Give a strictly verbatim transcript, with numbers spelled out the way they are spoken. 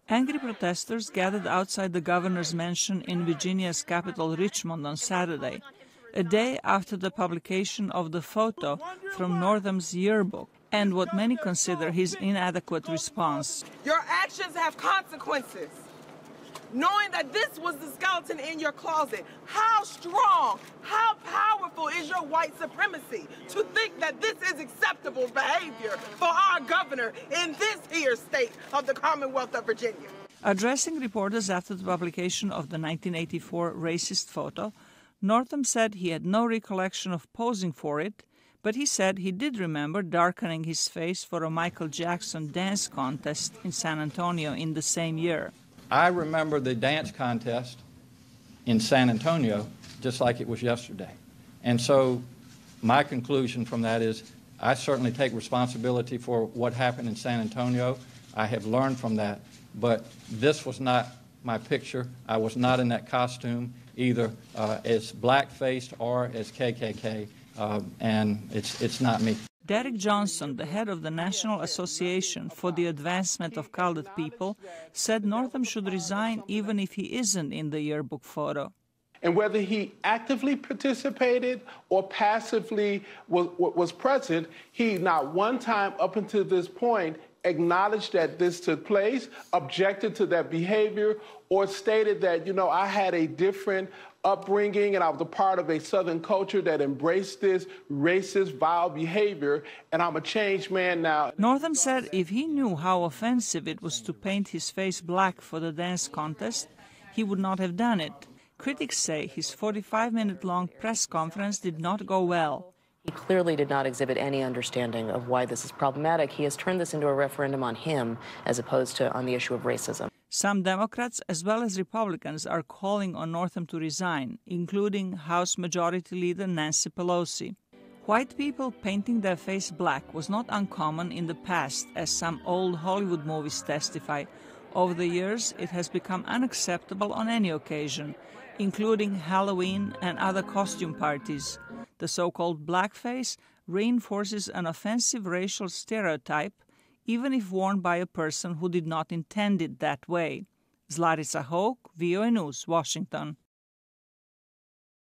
Angry protesters gathered outside the governor's mansion in Virginia's capital, Richmond, on Saturday, a day after the publication of the photo from Northam's yearbook and what many consider his inadequate response. Your actions have consequences. Knowing that this was the skeleton in your closet, how strong, how powerful is your white supremacy to think that this is acceptable behavior for our governor in this here state of the Commonwealth of Virginia? Addressing reporters after the publication of the nineteen eighty-four racist photo, Northam said he had no recollection of posing for it, but he said he did remember darkening his face for a Michael Jackson dance contest in San Antonio in the same year. I remember the dance contest in San Antonio just like it was yesterday. And so my conclusion from that is I certainly take responsibility for what happened in San Antonio. I have learned from that. But this was not my picture. I was not in that costume either uh, as black-faced or as K K K, uh, and it's, it's not me. Derek Johnson, the head of the National Association for the Advancement of Colored People, said Northam should resign even if he isn't in the yearbook photo. And whether he actively participated or passively was, was present, he not one time up until this point acknowledged that this took place, objected to that behavior, or stated that, you know, I had a different upbringing and I was a part of a Southern culture that embraced this racist, vile behavior, and I'm a changed man now. Northam said if he knew how offensive it was to paint his face black for the dance contest, he would not have done it. Critics say his forty-five minute long press conference did not go well. He clearly did not exhibit any understanding of why this is problematic. He has turned this into a referendum on him as opposed to on the issue of racism. Some Democrats as well as Republicans are calling on Northam to resign, including House Majority Leader Nancy Pelosi. White people painting their face black was not uncommon in the past, as some old Hollywood movies testify. Over the years, it has become unacceptable on any occasion, including Halloween and other costume parties. The so-called blackface reinforces an offensive racial stereotype, even if worn by a person who did not intend it that way. Zlarica Hoke, V O A News, Washington.